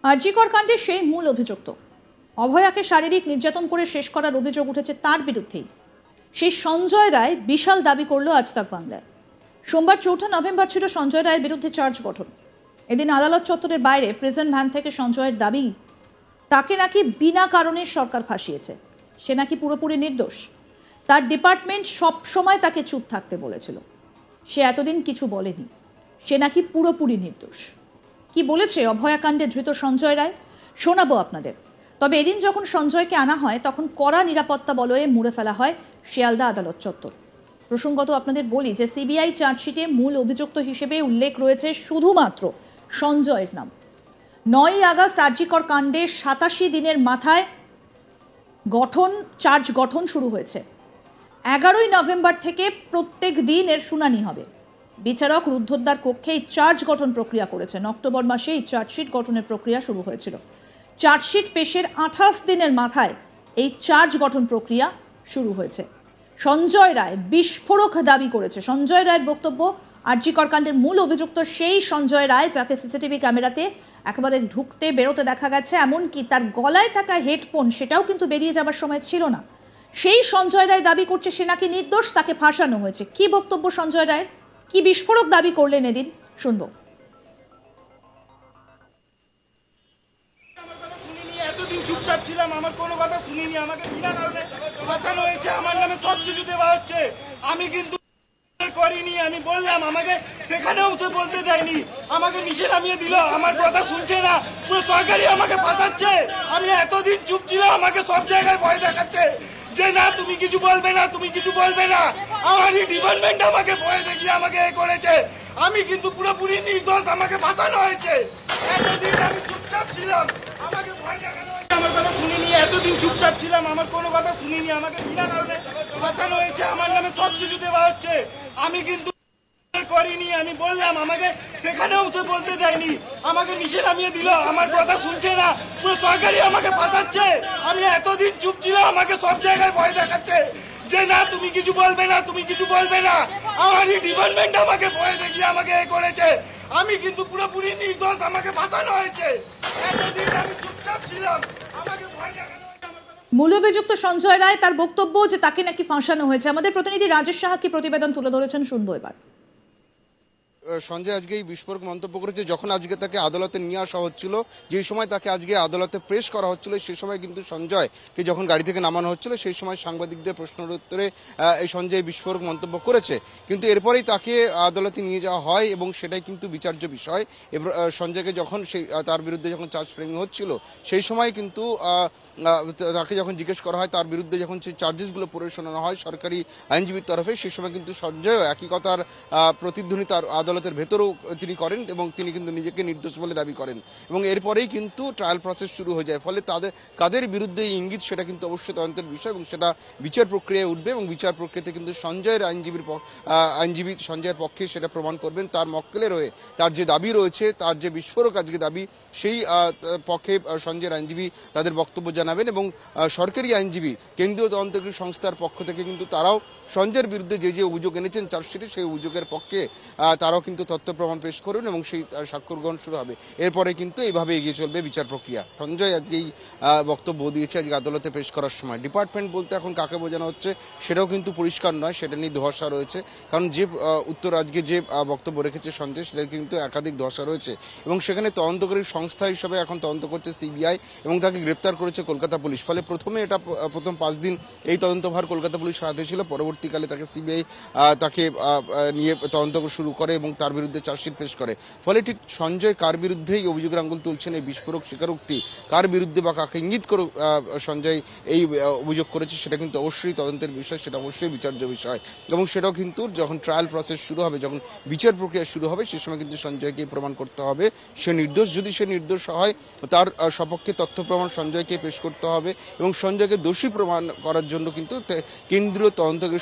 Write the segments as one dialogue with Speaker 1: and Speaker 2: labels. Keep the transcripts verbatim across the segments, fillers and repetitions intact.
Speaker 1: আরজিকর কাণ্ডে সেই মূল অভিযুক্ত অভয়াকে শারীরিক নির্যাতন করে শেষ করার অভিযোগ উঠেছে তার বিরুদ্ধেই। সেই সঞ্জয় রায় বিশাল দাবি করল আজ তাক বাংলায়। সোমবার চৌঠা নভেম্বর ছিল সঞ্জয় রায়ের বিরুদ্ধে চার্জ গঠন। এদিন আদালত চত্বরের বাইরে প্রেজেন্ট ভ্যান থেকে সঞ্জয়ের দাবি, তাকে নাকি বিনা কারণে সরকার ফাঁসিয়েছে, সে নাকি পুরোপুরি নির্দোষ। তার ডিপার্টমেন্ট সব সময় তাকে চুপ থাকতে বলেছিল, সে এতদিন কিছু বলেনি, সে নাকি পুরোপুরি নির্দোষ। কি বলেছে অভয়াকাণ্ডে ধৃত সঞ্জয় রায় শোনাবো আপনাদের। তবে এদিন যখন সঞ্জয়কে আনা হয় তখন কড়া নিরাপত্তা বলয়ে মুড়ে ফেলা হয় শিয়ালদা আদালত চত্বর। প্রসঙ্গত আপনাদের বলি যে সিবিআই চার্জশিটে মূল অভিযুক্ত হিসেবে উল্লেখ রয়েছে শুধুমাত্র সঞ্জয়ের নাম। নয়ই আগস্ট আরজিকর কাণ্ডে সাতাশি দিনের মাথায় গঠন চার্জ গঠন শুরু হয়েছে। এগারোই নভেম্বর থেকে প্রত্যেক দিন এর শুনানি হবে। বিচারক রুদ্ধদ্বার কক্ষে এই চার্জ গঠন প্রক্রিয়া করেছেন। অক্টোবর মাসে এই চার্জশিট গঠনের প্রক্রিয়া শুরু হয়েছিল। চার্জশিট পেশের আঠাশ দিনের মাথায় এই চার্জ গঠন প্রক্রিয়া শুরু হয়েছে। সঞ্জয় রায় বিস্ফোরক দাবি করেছে। সঞ্জয় রায়ের বক্তব্য, আরজিকর কাণ্ডের মূল অভিযুক্ত সেই সঞ্জয় রায় যাকে সিসিটিভি ক্যামেরাতে একেবারে ঢুকতে বেরোতে দেখা গেছে, এমনকি তার গলায় থাকা হেডফোন সেটাও কিন্তু বেরিয়ে যাবার সময় ছিল না। সেই সঞ্জয় রায় দাবি করছে সে নাকি নির্দোষ, তাকে ফাঁসানো হয়েছে। কি বক্তব্য সঞ্জয় রায়ের, কি বিস্ফোরক দাবি করলেন এদিন শুনবো।
Speaker 2: চুপচাপ ছিলাম, আমার কোনো কথা শুনিনি, আমাকে বিনা কারণে ফাঁসানো হয়েছে, আমার নামে সব কিছু দেওয়া হচ্ছে। আমি কিন্তু করিনি, আমি বললাম, আমাকে সেখানেও তো বলতে দেয়নি, আমাকে নিচে নামিয়ে দিল, আমার কথা শুনছে না, পুরো সরকারি আমাকে ফাঁসাচ্ছে। আমি এতদিন চুপ ছিলাম, আমাকে সব জায়গায় ভয় দেখাচ্ছে যে না তুমি কিছু বলবে না, তুমি কিছু বলবে না। আমার এই ডিপার্টমেন্ট আমাকে ভয় দেখিয়ে আমাকে এ করেছে। আমি কিন্তু পুরোপুরি নির্দোষ, আমাকে ফাঁসানো হয়েছে। এতদিন আমি চুপচাপ ছিলাম, আমাকে ভয় দেখানো হয়েছে, আমার কথা শুনিনি, এতদিন চুপচাপ ছিলাম, আমার কোনো কথা শুনিনি, আমাকে বিনা কারণে ফাঁসানো হয়েছে, আমার নামে সব কিছু দেওয়া হচ্ছে। আমি কিন্তু করিনি, আমি বললাম, আমাকে সেখানেও তো বলতে দেয়নি, আমাকে নিচে নামিয়ে দিল, আমার কথা শুনছে না, পুরো সরকারি আমাকে ফাঁসাচ্ছে। আমি এতদিন চুপ ছিলাম, আমাকে সব জায়গায় ভয় দেখাচ্ছে যে না তুমি কিছু বলবে না, তুমি কিছু বলবে না। আমার এই ডিপার্টমেন্ট আমাকে ভয় দেখিয়ে আমাকে এ করেছে। আমি কিন্তু পুরোপুরি নির্দোষ, আমাকে ফাঁসানো হয়েছে। এতদিন আমি চুপচাপ ছিলাম, আমাকে ভয় দেখানো।
Speaker 1: মূল অভিযুক্ত সঞ্জয় রায়, তার বক্তব্য যে তাকে নাকি ফাঁসানো হয়েছে। আমাদের প্রতিনিধি রাজেশ সাহা কি প্রতিবেদন তুলে ধরেছেন শুনবো এবার।
Speaker 3: সঞ্জয় আজকে এই বিস্ফোরক মন্তব্য করেছে। যখন আজকে তাকে আদালতে নিয়ে আসা হচ্ছিল, যে সময় তাকে আজকে আদালতে প্রেস করা হচ্ছিল, সেই সময় কিন্তু সঞ্জয়কে যখন গাড়ি থেকে নামানো হচ্ছিল সেই সময় সাংবাদিকদের প্রশ্নের উত্তরে এই সঞ্জয় বিস্ফোরক মন্তব্য করেছে। কিন্তু এরপরেই তাকে আদালতে নিয়ে যাওয়া হয় এবং সেটাই কিন্তু বিচার্য বিষয়। এবার সঞ্জয়কে যখন সেই তার বিরুদ্ধে যখন চার্জ ফ্রেমিং হচ্ছিল সেই সময় কিন্তু তাকে যখন জিজ্ঞেস করা হয়, তার বিরুদ্ধে যখন সেই চার্জেসগুলো পড়ে শোনানো হয় সরকারি আইনজীবীর তরফে, সেই সময় কিন্তু সঞ্জয়ও একই কথার প্রতিধ্বনি তার আদালতের ভেতরেও তিনি করেন এবং তিনি কিন্তু নিজেকে নির্দোষ বলে দাবি করেন। এবং এরপরেই কিন্তু ট্রায়াল প্রসেস শুরু হয়ে যায়। ফলে তাদের কাদের বিরুদ্ধে ইঙ্গিত সেটা কিন্তু অবশ্যই তদন্তের বিষয় এবং সেটা বিচার প্রক্রিয়ায় উঠবে এবং বিচার প্রক্রিয়াতে কিন্তু সঞ্জয়ের আইনজীবীর আইনজীবী সঞ্জয়ের পক্ষে সেটা প্রমাণ করবেন। তার মক্কেলের হয়ে তার যে দাবি রয়েছে, তার যে বিস্ফোরক আজকে দাবি, সেই পক্ষে সঞ্জয়ের আইনজীবী তাদের বক্তব্য জানাবেন এবং সরকারি আইনজীবী কেন্দ্রীয় তদন্তকারী সংস্থার পক্ষ থেকে কিন্তু তারাও সঞ্জয়ের বিরুদ্ধে যে যে অভিযোগ এনেছেন চার্জশিটে, সেই অভিযোগের পক্ষে তারাও কিন্তু তথ্য প্রমাণ পেশ করবেন এবং সেই স্বাক্ষর গ্রহণ শুরু হবে। এরপরে কিন্তু এইভাবে এগিয়ে চলবে বিচার প্রক্রিয়া। সঞ্জয় আজকে এই বক্তব্য দিয়েছে আজকে আদালতে পেশ করার সময়। ডিপার্টমেন্ট বলতে এখন কাকে বোঝানো হচ্ছে সেটাও কিন্তু পরিষ্কার নয়, সেটা নিয়ে ধোঁয়াশা রয়েছে। কারণ যে উত্তর আজকে যে বক্তব্য রেখেছে সঞ্জয়, সেটা কিন্তু একাধিক ধোঁয়াশা রয়েছে এবং সেখানে তদন্তকারী সংস্থা হিসেবে এখন তদন্ত করছে সিবিআই এবং তাকে গ্রেপ্তার করেছে কলকাতা পুলিশ। ফলে প্রথমে এটা প্রথম পাঁচ দিন এই তদন্তভার কলকাতা পুলিশের হাতে ছিল, পরবর্তীকালে তাকে সিবিআই তাকে নিয়ে তদন্ত শুরু করে এবং তার বিরুদ্ধে চার্জশিট পেশ করে। ফলে ঠিক সঞ্জয় কার বিরুদ্ধে এই অভিযোগের আঙুল তুলছেন, এই বিস্ফোরক স্বীকারোক্তি কার বিরুদ্ধে বা কাকে ইঙ্গিত করে সঞ্জয় এই অভিযোগ করেছে, সেটা কিন্তু অবশ্যই তদন্তের বিষয়, সেটা অবশ্যই বিচার্য বিষয় এবং সেটাও কিন্তু যখন ট্রায়াল প্রসেস শুরু হবে, যখন বিচার প্রক্রিয়া শুরু হবে, সে সময় কিন্তু সঞ্জয়কে প্রমাণ করতে হবে সে নির্দোষ। যদি সে নির্দোষ হয় তার সপক্ষে তথ্য প্রমাণ সঞ্জয়কে পেশ করতে হবে এবং সঞ্জয়কে দোষী প্রমাণ করার জন্য কিন্তু কেন্দ্রীয় তদন্তকারী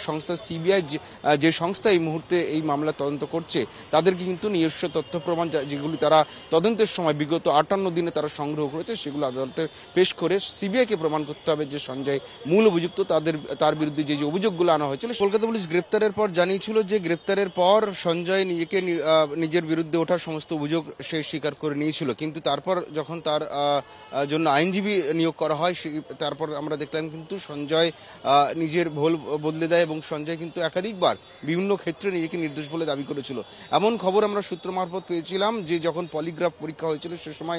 Speaker 3: সংস্থা সিবিআই যে সংস্থা এই মুহূর্তে এই মামলা তদন্ত করছে তাদেরকে কিন্তু নিজস্ব তথ্য প্রমাণ যেগুলি তারা তদন্তের সময় বিগত আটান্ন দিনে তারা সংগ্রহ করেছে সেগুলো আদালতে পেশ করে সিবিআইকে প্রমাণ করতে হবে যে সঞ্জয় মূল অভিযুক্ত, তাদের তার বিরুদ্ধে যে যে অভিযোগগুলো আনা হয়েছিল। কলকাতা পুলিশ গ্রেপ্তারের পর জানিয়েছিল যে গ্রেপ্তারের পর সঞ্জয় নিজেকে নিজের বিরুদ্ধে ওঠা সমস্ত অভিযোগ সে স্বীকার করে নিয়েছিল, কিন্তু তারপর যখন তার জন্য আইনজীবী নিয়োগ করা হয় তারপর আমরা দেখলাম কিন্তু সঞ্জয় নিজের ভুল বদলে দেয় এবং সঞ্জয় কিন্তু একাধিকবার বিভিন্ন ক্ষেত্রে নিজেকে নির্দোষ বলে দাবি করেছিল। এমন খবর আমরা সূত্র মারফত পেয়েছিলাম যে যখন পলিগ্রাফ পরীক্ষা হয়েছিল সে সময়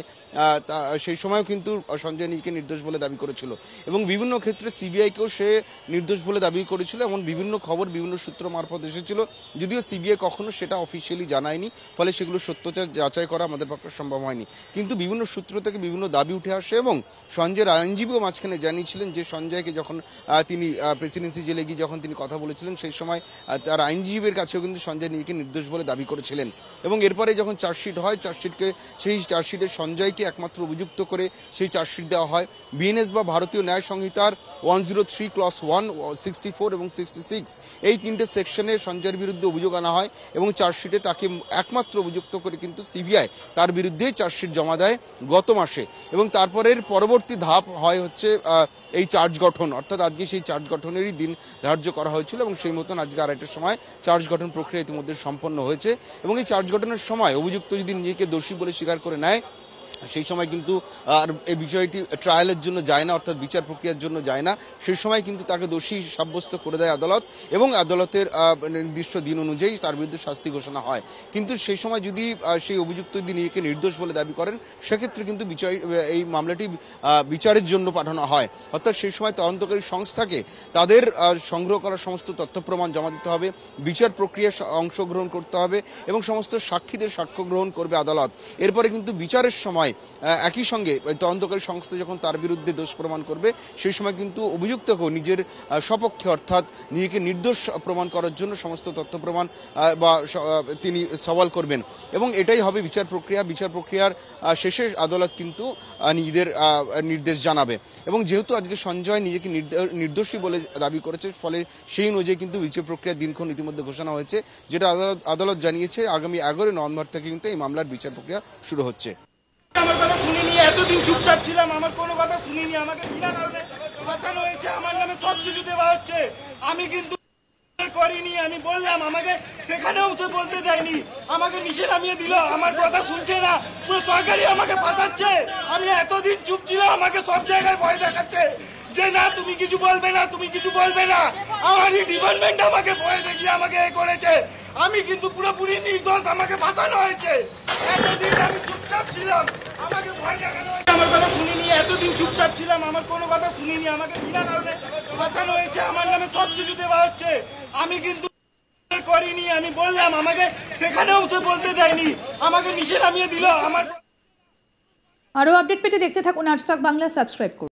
Speaker 3: সেই সময়ও কিন্তু সঞ্জয় নিজেকে নির্দোষ বলে দাবি করেছিল এবং বিভিন্ন ক্ষেত্রে সিবিআইকেও সে নির্দোষ বলে দাবি করেছিল। এমন বিভিন্ন খবর বিভিন্ন সূত্র মারফত এসেছিল, যদিও সিবিআই কখনো সেটা অফিসিয়ালি জানায়নি, ফলে সেগুলো সত্যতা যাচাই করা আমাদের পক্ষে সম্ভব হয়নি। কিন্তু বিভিন্ন সূত্র থেকে বিভিন্ন দাবি উঠে আসে এবং সঞ্জয়ের আইনজীবীও মাঝখানে জানিয়েছিলেন যে সঞ্জয়কে যখন তিনি প্রেসিডেন্সি জেলে গিয়ে যখন তিনি কথা বলেছিলেন সেই সময় তার আইনজীবীর কাছেও কিন্তু সঞ্জয় নিজেকে নির্দোষ বলে দাবি করেছিলেন এবং এরপরে যখন চার্জশিট হয় চার্জশিটকে সেই চার্জশিটে সঞ্জয়কে একমাত্র অভিযুক্ত করে সেই চার্জশিট দেওয়া হয়। বিএনএস বা ভারতীয় ন্যায় সংহিতার one zero three clause one sixty four এবং সিক্সটি সিক্স এই তিনটে সেকশনে সঞ্জয়ের বিরুদ্ধে অভিযোগ আনা হয় এবং চার্জশিটে তাকে একমাত্র অভিযুক্ত করে কিন্তু সিবিআই তার বিরুদ্ধে চার্জশিট জমা দেয় গত মাসে এবং তারপরের পরবর্তী ধাপ হয় হচ্ছে এই চার্জ গঠন, অর্থাৎ আজকে সেই চার্জ গঠনেরই দিন ধার্য করা হয়েছিল এবং সেই মতন আজকে আড়াইটার সময় চার্জ গঠন প্রক্রিয়া ইতিমধ্যে সম্পন্ন হয়েছে এবং এই চার্জ গঠনের সময় অভিযুক্ত যদি নিজেকে দোষী বলে স্বীকার করে নেয় সেই সময় কিন্তু আর এই বিষয়টি ট্রায়ালের জন্য যায় না, অর্থাৎ বিচার প্রক্রিয়ার জন্য যায় না, সেই সময় কিন্তু তাকে দোষী সাব্যস্ত করে দেয় আদালত এবং আদালতের নির্দিষ্ট দিন অনুযায়ী তার বিরুদ্ধে শাস্তি ঘোষণা হয়। কিন্তু সেই সময় যদি সেই অভিযুক্ত যদি নিজেকে নির্দোষ বলে দাবি করেন সেক্ষেত্রে কিন্তু বিচার এই মামলাটি বিচারের জন্য পাঠানো হয়, অর্থাৎ সেই সময় তদন্তকারী সংস্থাকে তাদের সংগ্রহ করা সমস্ত তথ্য প্রমাণ জমা দিতে হবে, বিচার প্রক্রিয়ায় অংশগ্রহণ করতে হবে এবং সমস্ত সাক্ষীদের সাক্ষ্য গ্রহণ করবে আদালত। এরপরে কিন্তু বিচারের সময় একই সঙ্গে তদন্তকারী সংস্থা যখন তার বিরুদ্ধে দোষ প্রমাণ করবে সেই সময় কিন্তু অভিযুক্তকেও নিজের সপক্ষে অর্থাৎ নিজেকে নির্দোষ প্রমাণ করার জন্য সমস্ত তথ্য প্রমাণ বা তিনি সওয়াল করবেন এবং এটাই হবে বিচার প্রক্রিয়া। বিচার প্রক্রিয়ার শেষে আদালত কিন্তু নিজেদের নির্দেশ জানাবে এবং যেহেতু আজকে সঞ্জয় নিজেকে নির্দোষী বলে দাবি করেছে ফলে সেই অনুযায়ী কিন্তু বিচার প্রক্রিয়ার দিনক্ষণ ইতিমধ্যে ঘোষণা হয়েছে, যেটা আদালত আদালত জানিয়েছে আগামী এগারোই নভেম্বর থেকে কিন্তু এই মামলার বিচার প্রক্রিয়া শুরু হচ্ছে।
Speaker 2: আমার কথা শুনিনি, এতদিন চুপচাপ ছিলাম, আমার কোনো কথা শুনিনি, আমাকে বিনা কারণে ফাঁসানো হয়েছে, আমার নামে সব কিছু দেওয়া হচ্ছে, আমি কিন্তু করিনি। আমি বললাম, আমাকে সেখানেও তো বলতে দেয়নি, আমাকে নিচে নামিয়ে দিল, আমার কথা শুনছে না, পুরো সরকারি আমাকে ফাঁসাচ্ছে। আমি এতদিন চুপ ছিলাম, আমাকে সব জায়গায় ভয় দেখাচ্ছে যে না তুমি কিছু বলবে না, তুমি কিছু বলবে না। আমারই ডিপার্টমেন্ট আমাকে ভয় দেখিয়ে আমাকে এ করেছে, আমি কিন্তু পুরোপুরি নির্দোষ, আমাকে ফাঁসানো হয়েছে। এতদিন আমি চুপচাপ ছিলাম, আমাকে ভয় দেখানো হয়েছে, আমার কথা শুনিনি, এতদিন চুপচাপ ছিলাম, আমার কোনো কথা শুনিনি, আমাকে বিনা কারণে ফাঁসানো হয়েছে, আমার নামে সব কিছু দেওয়া হচ্ছে, আমি কিন্তু করিনি। আমি বললাম, আমাকে সেখানেও তো বলতে দেয়নি, আমাকে নিচে নামিয়ে দিল। আমার
Speaker 1: আরো আপডেট পেতে দেখতে থাকুন আজ তাক বাংলা, সাবস্ক্রাইব করুন।